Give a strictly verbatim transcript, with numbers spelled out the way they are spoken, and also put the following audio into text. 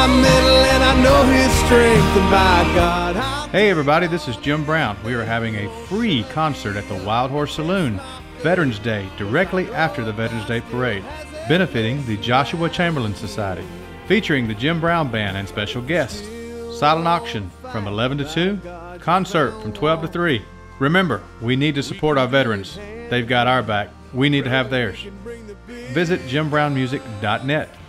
my middle and I know his strength, and by God, how... Hey everybody, this is Jim Brown. We are having a free concert at the Wildhorse Saloon, Veterans Day, directly after the Veterans Day Parade, benefiting the Joshua Chamberlain Society, featuring the Jim Brown Band and special guests. Silent auction from eleven to two, concert from twelve to three. Remember, we need to support our veterans. They've got our back. We need to have theirs. Visit jim brown music dot net.